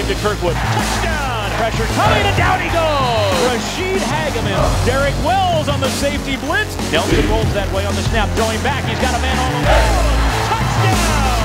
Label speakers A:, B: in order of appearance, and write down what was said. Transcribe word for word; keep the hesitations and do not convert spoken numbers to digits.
A: to Kirkwood. Touchdown! Pressure coming, and down he goes! Rashid Hageman. Derek Wells on the safety blitz. Nelson rolls that way on the snap, throwing back. He's got a man all alone. Touchdown!